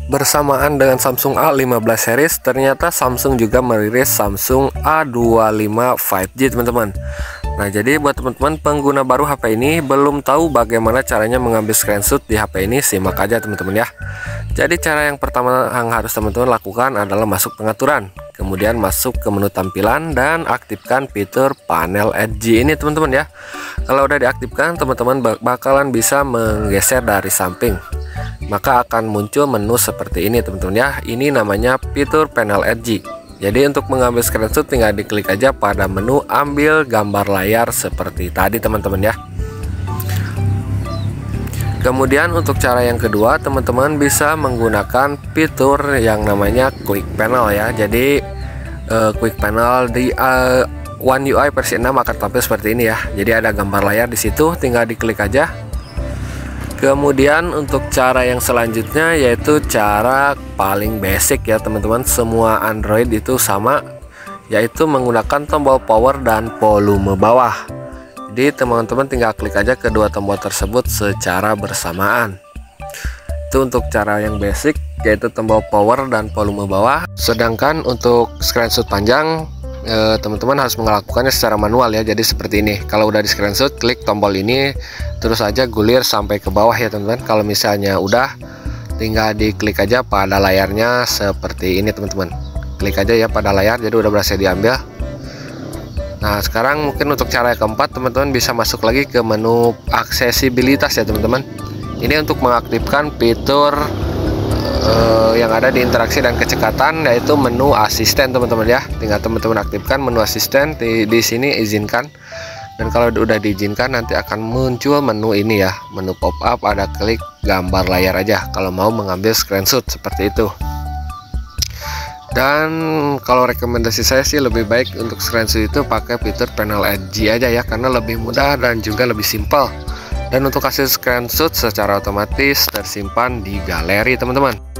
Bersamaan dengan Samsung A15 series, ternyata Samsung juga merilis Samsung A25 5G teman-teman. Nah, jadi buat teman-teman pengguna baru HP ini belum tahu bagaimana caranya mengambil screenshot di HP ini, simak aja teman-teman ya. Jadi cara yang pertama yang harus teman-teman lakukan adalah masuk pengaturan, kemudian masuk ke menu tampilan dan aktifkan fitur panel edge ini teman-teman ya. Kalau udah diaktifkan, teman-teman bakalan bisa menggeser dari samping, maka akan muncul menu seperti ini teman-teman ya. Ini namanya fitur panel edge. Jadi untuk mengambil screenshot tinggal diklik aja pada menu ambil gambar layar seperti tadi teman-teman ya. Kemudian untuk cara yang kedua, teman-teman bisa menggunakan fitur yang namanya quick panel ya. Jadi quick panel di One UI versi 6 akan tampil seperti ini ya. Jadi ada gambar layar di situ, tinggal diklik aja. Kemudian untuk cara yang selanjutnya yaitu cara paling basic ya teman-teman, semua Android itu sama, yaitu menggunakan tombol power dan volume bawah. Jadi teman-teman tinggal klik aja kedua tombol tersebut secara bersamaan. Itu untuk cara yang basic, yaitu tombol power dan volume bawah. Sedangkan untuk screenshot panjang, teman-teman harus melakukannya secara manual ya. Jadi seperti ini, kalau udah di screenshot klik tombol ini terus aja gulir sampai ke bawah ya teman-teman. Kalau misalnya udah, tinggal diklik aja pada layarnya seperti ini teman-teman. Klik aja ya pada layar, jadi udah berhasil diambil. Nah sekarang mungkin untuk cara yang keempat, teman-teman bisa masuk lagi ke menu aksesibilitas ya teman-teman. Ini untuk mengaktifkan fitur yang ada di interaksi dan kecekatan, yaitu menu asisten teman-teman ya. Tinggal teman-teman aktifkan menu asisten di sini, izinkan. Dan kalau udah diizinkan nanti akan muncul menu ini ya, menu pop up, ada klik gambar layar aja kalau mau mengambil screenshot seperti itu. Dan kalau rekomendasi saya sih lebih baik untuk screenshot itu pakai fitur panel edge aja ya, karena lebih mudah dan juga lebih simpel. Dan untuk hasil screenshot secara otomatis tersimpan di galeri teman-teman.